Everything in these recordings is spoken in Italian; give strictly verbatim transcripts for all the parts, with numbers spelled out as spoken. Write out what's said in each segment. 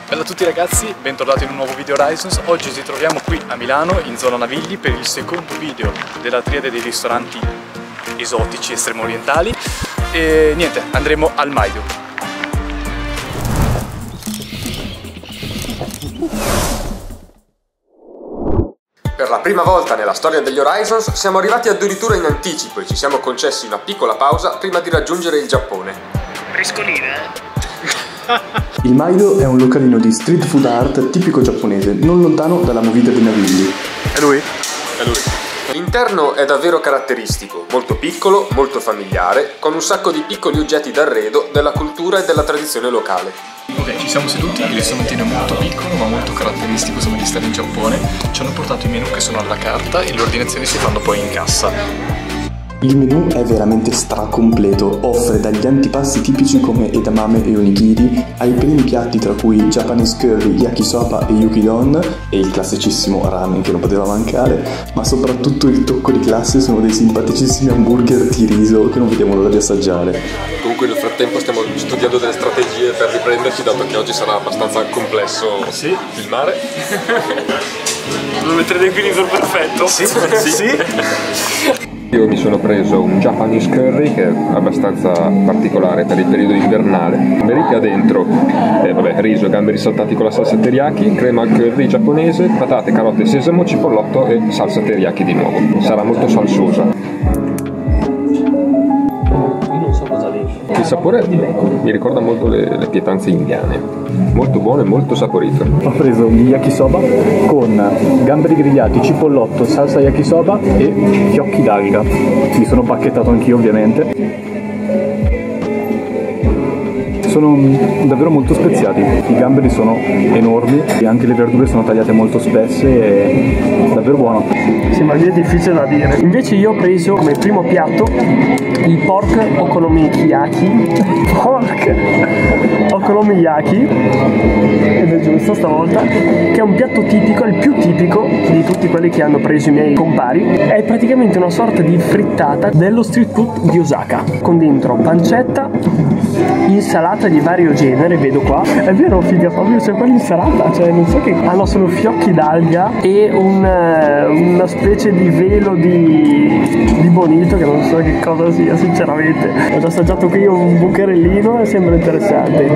Bella a tutti ragazzi, bentornati in un nuovo video Horizons. Oggi ci troviamo qui a Milano, in zona Navigli, per il secondo video della triade dei ristoranti esotici estremo orientali. E niente, andremo al Maido. Per la prima volta nella storia degli Horizons siamo arrivati addirittura in anticipo e ci siamo concessi una piccola pausa prima di raggiungere il Giappone. Frescolina, eh? Il Maido è un localino di street food art tipico giapponese, non lontano dalla movida di Navigli. È lui? È lui. L'interno è davvero caratteristico, molto piccolo, molto familiare, con un sacco di piccoli oggetti d'arredo della cultura e della tradizione locale. Ok, ci siamo seduti, il ristorantino è molto piccolo ma molto caratteristico, sembra di stare in Giappone. Ci hanno portato i menù che sono alla carta e le ordinazioni si fanno poi in cassa. Il menù è veramente stracompleto, offre dagli antipasti tipici come edamame e onigiri, ai primi piatti tra cui Japanese curry, yakisoba e yukidon e il classicissimo ramen che non poteva mancare, ma soprattutto il tocco di classe sono dei simpaticissimi hamburger di riso che non vediamo l'ora di assaggiare. Comunque nel frattempo stiamo studiando delle strategie per riprenderci, dato che oggi sarà abbastanza complesso sì. filmare. Devo mettere l'equilibrio perfetto? Sì, sì. sì. Io mi sono preso un Japanese curry che è abbastanza particolare per il periodo invernale. America dentro eh, vabbè, riso, gamberi saltati con la salsa teriyaki, crema al curry giapponese, patate, carote, sesamo, cipollotto e salsa teriyaki di nuovo. Sarà molto salsosa. Il sapore mi ricorda molto le, le pietanze indiane, molto buono e molto saporito. Ho preso un yakisoba con gamberi grigliati, cipollotto, salsa yakisoba e fiocchi d'alga. Mi sono bacchettato anch'io ovviamente. Sono davvero molto speziati, i gamberi sono enormi e anche le verdure sono tagliate molto spesse e davvero buono. Sembra che è difficile da dire. Invece io ho preso come primo piatto il pork okonomiyaki. Pork okonomiyaki, ed è giusto stavolta, che è un piatto tipico, il più tipico di tutti quelli che hanno preso i miei compari. È praticamente una sorta di frittata dello street food di Osaka, con dentro pancetta, insalata di vario genere, vedo qua. È vero, figa, Fabio, c'è quell'insalata, cioè non so che... Ah no, sono fiocchi d'alga e un, una specie di velo di, di bonito che non so che cosa sia, sinceramente. Ho già assaggiato qui un bucherellino e sembra interessante.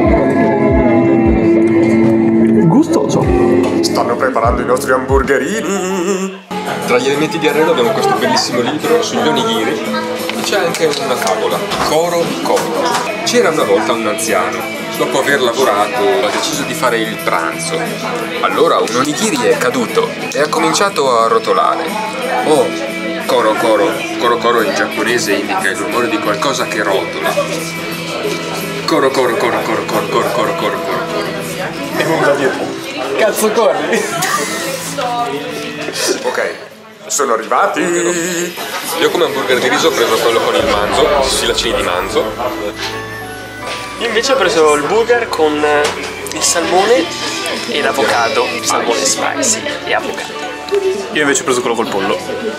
Gustoso. Stanno preparando i nostri hamburgerini. Tra gli elementi di arredo abbiamo questo bellissimo libro sugli onigiri e c'è anche una favola, Koro Koro. C'era una volta un anziano, dopo aver lavorato ha deciso di fare il pranzo. Allora un onigiri è caduto e ha cominciato a rotolare. Oh, Koro Koro, Koro Koro in giapponese indica il rumore di qualcosa che rotola. Koro Koro Koro Koro Koro Koro Koro Koro Koro. E uno da dietro. Cazzo corri! Ok, sono arrivati! Io come hamburger di riso ho preso quello con il manzo, sfilacini di manzo. Io invece ho preso il burger con il salmone e l'avocado, salmone spicy e avocado. Io invece ho preso quello col pollo.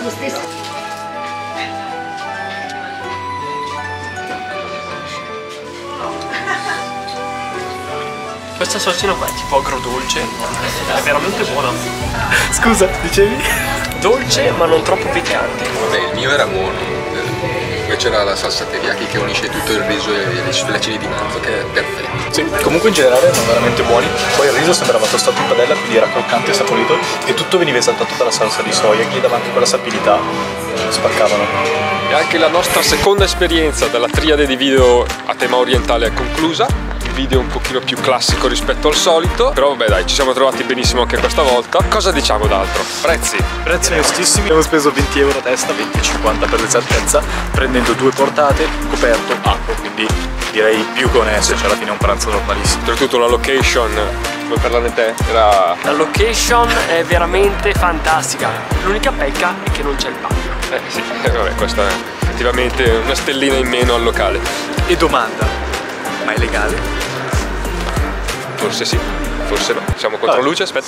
Questa salsina qua è tipo agrodolce, è veramente buona. Scusa, dicevi? Dolce ma non troppo piccante. Vabbè, il mio era buono. Poi c'era la salsa teriyaki che unisce tutto il riso e le sfilacini di manzo, che è perfetto. Sì, comunque in generale erano veramente buoni. Poi il riso sembrava tostato in padella, quindi era croccante e saporito e tutto veniva esaltato dalla salsa di soia che gli dava anche quella sapidità. Spaccavano. E anche la nostra seconda esperienza della triade di video a tema orientale è conclusa. Video un pochino più classico rispetto al solito, però vabbè dai, ci siamo trovati benissimo anche questa volta. Cosa diciamo d'altro? Prezzi? Prezzi onestissimi, abbiamo speso venti euro a testa, venti cinquanta per l'esattezza, prendendo due portate, coperto, acqua, quindi direi più che onesto, cioè alla fine è un pranzo normalissimo. Oltretutto la location, come parlane te, era... La location è veramente fantastica, l'unica pecca è che non c'è il bagno. Eh sì, eh, vabbè, questa è effettivamente una stellina in meno al locale. E domanda, ma è legale? Forse sì, forse no. Siamo contro luce, aspetta.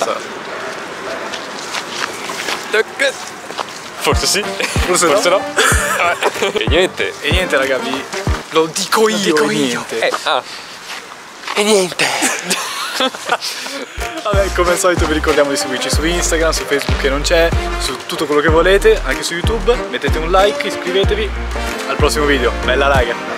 Forse sì, forse, forse no. no. E niente. E niente raga, vi... lo dico io, lo dico e io. niente. Eh, ah. E niente. Vabbè, come al solito vi ricordiamo di seguirci su Instagram, su Facebook che non c'è, su tutto quello che volete, anche su YouTube. Mettete un like, iscrivetevi. Al prossimo video. Bella raga!